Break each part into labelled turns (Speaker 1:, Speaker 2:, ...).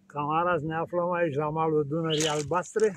Speaker 1: Camarazi, ne aflăm aici la malul Dunării Albastre.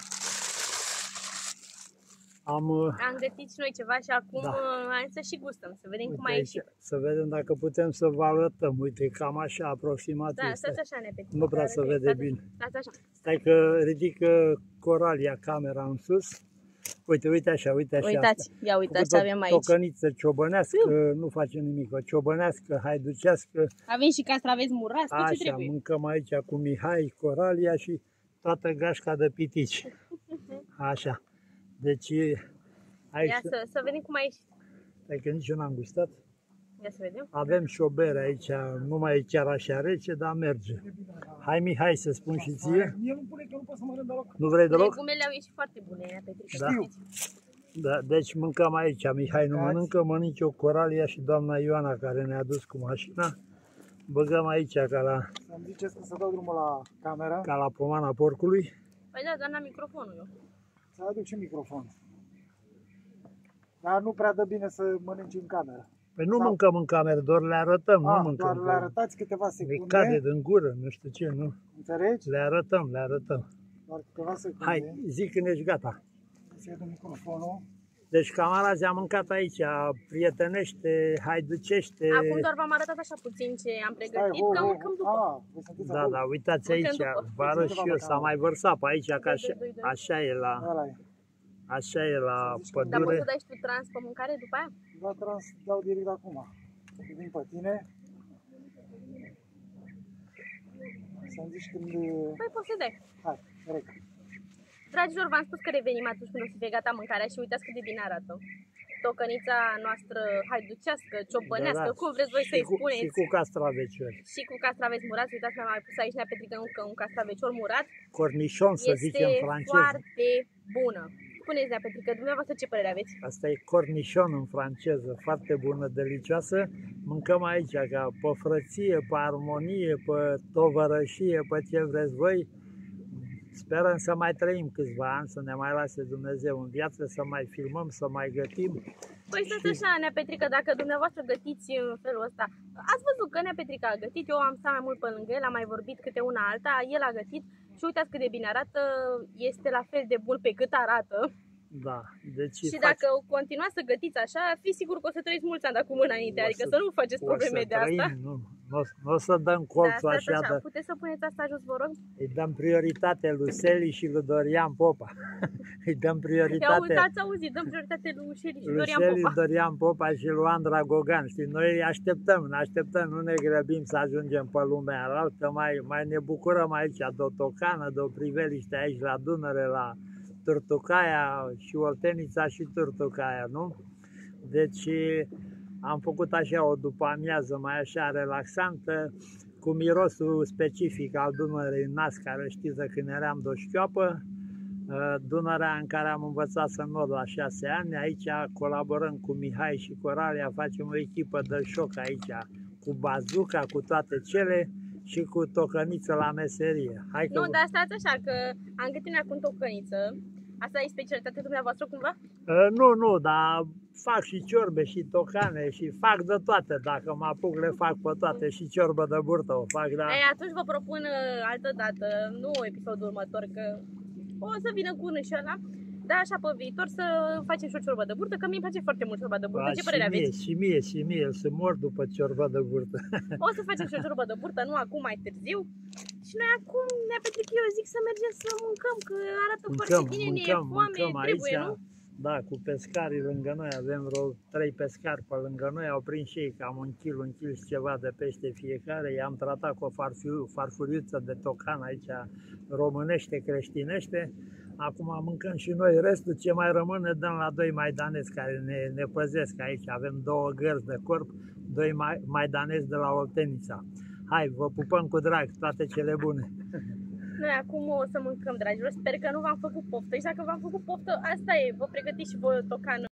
Speaker 1: Am
Speaker 2: gătit și noi ceva și acum hai să și gustăm, să vedem cum a ieșit.
Speaker 1: Să vedem dacă putem să vă arătăm. Uite, cam așa aproximativ.
Speaker 2: Da, stați așa, Nepetrică.
Speaker 1: Nu prea se vede bine.
Speaker 2: Stați așa.
Speaker 1: Stai că ridică Coralia camera în sus. Uite, uite așa, uite așa.
Speaker 2: Uitați, ia uitați ce avem aici.
Speaker 1: O căniță ciobănească, nu face nimic, o ciobănească, haiducească.
Speaker 2: Avem și castraveți murați, tot ce
Speaker 1: Așa,
Speaker 2: trebuie.
Speaker 1: mâncăm aici cu Mihai, Coralia și toată gașca de pitici. Așa. Deci aici...
Speaker 2: Ia să vedem cum a ieșit.
Speaker 1: Stai că nici eu n-am gustat.
Speaker 2: Ia să vedem.
Speaker 1: Avem și o bere aici, nu mai e chiar așa rece, dar merge. Hai Mihai să spun și ție.
Speaker 3: Mie nu pune că nu pot să mănânc deloc.
Speaker 1: Nu vrei deloc?
Speaker 2: Legumele au ieșit foarte bune, Nepetrică.
Speaker 1: Da. Da, deci mâncăm aici. Mihai nu mănâncă, mănânc eu, Coralia și doamna Ioana care ne-a dus cu mașina. Băgăm aici ca la...
Speaker 3: Să-mi ziceți că să dau drumul la camera.
Speaker 1: Ca la pomana porcului.
Speaker 2: Păi da, dar n-am microfonul eu.
Speaker 3: Să aduc și microfon. Dar nu prea dă bine să mănânci în cameră.
Speaker 1: Păi nu mâncăm în cameră, doar le arătăm, nu mâncăm.
Speaker 3: Doar le arătați câteva secunde.
Speaker 1: Ne cade din gură, nu știu ce, nu?
Speaker 3: Înțelegi?
Speaker 1: Le arătăm, le arătăm.
Speaker 3: Doar câteva secunde.
Speaker 1: Hai, zic când ești gata.
Speaker 3: Să iau microfonul.
Speaker 1: Deci camarazi am mâncat aici, prietenește, haiducește.
Speaker 2: Acum doar v-am arătat așa puțin ce am pregătit, că mâncăm după.
Speaker 1: Da, da, uitați aici, vă arăt și eu, s-a mai vărsat pe aici, că așa e la... Așa e la pădure.
Speaker 2: Dar poți să dai și tu trans pe mâncare după aia?
Speaker 3: Da, trans dau direct acum. Vin pe tine. Să-mi zici când...
Speaker 2: Păi poți să dai.
Speaker 3: Hai, rec.
Speaker 2: Dragilor, v-am spus că revenim atunci când o să fie gata mâncarea și uitați cât de bine arată. Tocănița noastră haiducească, ciobănească, cum vreți voi să-i spuneți.
Speaker 1: Și cu castraveciori.
Speaker 2: Și cu castraveți murați. Uitați, mi-am mai pus aici, Nepetrică, încă un castravecior murat.
Speaker 1: Cornișon, să zicem în franceză.
Speaker 2: Este foarte bună. Spuneți, Nepetrică, dumneavoastră ce părere aveți?
Speaker 1: Asta e cornișon în franceză, foarte bună, delicioasă. Mâncăm aici ca pe frăție, pe armonie, pe tovărășie, pe ce vreți voi. Sperăm să mai trăim câțiva ani, să ne mai lase Dumnezeu în viață, să mai filmăm, să mai gătim.
Speaker 2: Păi stați așa, Nepetrică, dacă dumneavoastră gătiți în felul ăsta, ați văzut că Nepetrică a gătit, eu am stat mai mult pe lângă el, am mai vorbit câte una alta, el a gătit și uitați cât de bine arată, este la fel de bun pe cât arată.
Speaker 1: Da, deci
Speaker 2: și dacă continuați să gătiți așa, fiți sigur că o să trăiți mulți ani de acum înainte, adică să nu faceți probleme de asta.
Speaker 1: Nu o să dăm colțul așa.
Speaker 2: Puteți să puneți asta jos, vă rog?
Speaker 1: Îi dăm prioritate lui Seli și lui Dorian Popa. Îi dăm prioritate.
Speaker 2: Ați auzit, dăm prioritate lui Seli și Dorian Popa.
Speaker 1: Dorian Popa și lui Andra Gogan. Știi, noi așteptăm, nu ne grăbim să ajungem pe lumea alaltă, mai ne bucurăm aici de o tocană, de o priveliște aici la Dunăre, la Turtucaia și Oltenița și Turtucaia, nu? Deci am făcut așa o după-amiază mai așa relaxantă, cu mirosul specific al Dunărei în nas, care știți de când eram de o șchioapă. Dunărea în care am învățat să nod la 6 ani, aici colaborăm cu Mihai și Coralia, facem o echipă de șoc aici, cu bazuca, cu toate cele și cu tocăniță la meserie. Hai că...
Speaker 2: Nu, dar stați așa, că am gătit acum tocăniță. Asta e specialitatea dumneavoastră cumva?
Speaker 1: Nu, dar fac și ciorbe și tocane și fac de toate. Dacă mă apuc, le fac pe toate și ciorbă de burtă o fac, da.
Speaker 2: Ei, atunci vă propun altă dată, nu episodul următor, că o să vină cu unul și ăla. Da, așa pe viitor să facem și o ciorbă de burtă, că mie îmi place foarte mult ciorba de burtă. Ce părere aveți?
Speaker 1: Și mie, să mor după ciorba de burtă.
Speaker 2: O să facem și o ciorbă de burtă, nu acum, mai târziu. Și noi acum, Nepetrică, eu zic să mergem să mâncăm, că arată foarte bine, ne e foame, trebuie, nu?
Speaker 1: Da, cu pescarii lângă noi, avem vreo 3 pescari pe lângă noi, au prins și ei cam un kil și ceva de pește fiecare. I-am tratat cu o farfuriuță de tocan aici, românește, creștinește. Acum mâncăm și noi restul, ce mai rămâne dăm la 2 maidanezi care ne păzesc aici. Avem 2 gărzi de corp, 2 maidanezi de la Oltenița. Hai, vă pupăm cu drag, toate cele bune!
Speaker 2: Noi acum o să mâncăm, dragilor, sper că nu v-am făcut poftă și dacă v-am făcut poftă, asta e, vă pregătiți și voi o tocană.